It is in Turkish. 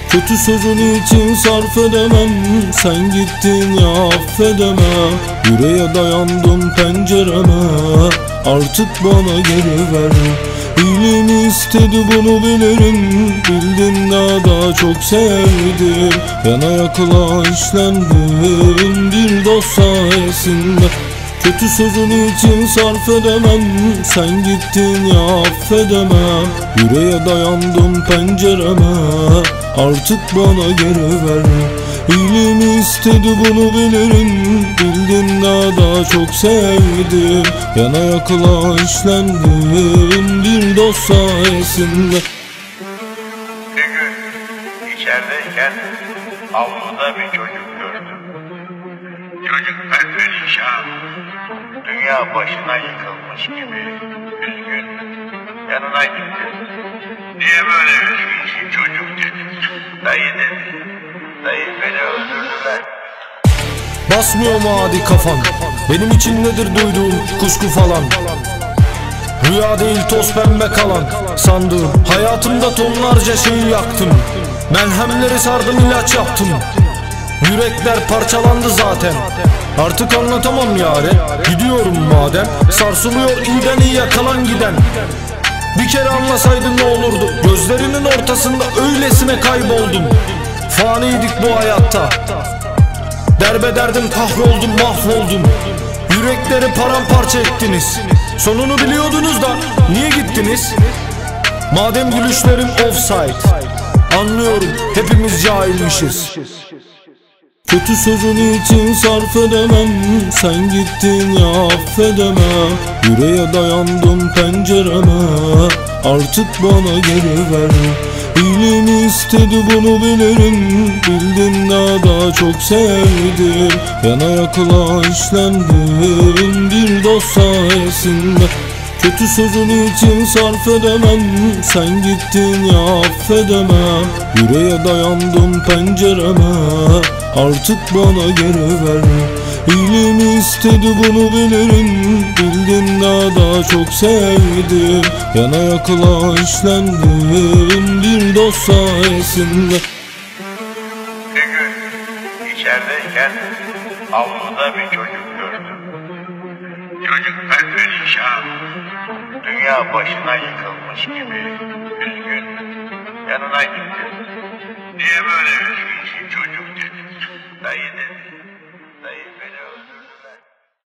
Kötü sözün için sarf edemem, sen gittin ya affedemem. Yüreğe dayandım pencereme, artık bana geri ver. İyiliğimi istedi bunu bilirim, bildin daha çok sevdim. Yana yakıla işlendim bir dost sayesinde. Kötü sözün için sarf edemem, sen gittin ya affedemem. Yüreğe dayandım pencereme, artık bana geri ver. İyiliğimi istedi bunu bilirim, bildin daha çok sevdim. Yana yakıla işlendim bir dost sayesinde. Bir gün içerideyken avluda bir çocuk gördüm. Çocuk perperişan, dünya başına yıkılmış gibi üzgün. Yanına gittim. Niye böyle üzgünsün çocuk dedim. Dayı dedi. Dayı beni öldürdüler. Basmıyor mu adi kafan? Benim için nedir duyduğum kuşku falan? Rüya değil toz pembe kalan sandığım. Hayatımda tonlarca şeyi yaktım, merhemleri sardım ilaç yaptım. Yürekler parçalandı zaten, artık anlatamam yâre. Gidiyorum madem, sarsılıyor iyiden iyiye kalan giden. Bir kere anlasaydın ne olurdu, gözlerinin ortasında öylesine kayboldum. Faniydik bu hayatta, derbederdim kahroldum mahvoldum. Yürekleri paramparça ettiniz, sonunu biliyordunuz da niye gittiniz? Madem gülüşlerim offside, anlıyorum hepimiz cahilmişiz. Kötü sözün için sarf edemem, sen gittin ya affedemem. Yüreğe dayandım pencereme, artık bana geri ver. İyiliğimi istedi bunu bilirim, bildin daha çok sevdim. Yana yakıla işlendim bir dost sayesinde. Kötü sözün için sarf edemem, sen gittin ya affedemem. Yüreğe dayandım pencereme, artık bana geri ver. İyiliğimi istedi bunu bilirim, bildin daha çok sevdim. Yana yakıla işlendim bir dost sayesinde. Bir gün içerideyken avluda bir çocuk gördüm. Çocuk perperişan, dünya başına yıkılmış gibi üzgün. Yanına gittim. Niye böyle üzgünsün çocuk dedim. Dayı dedi.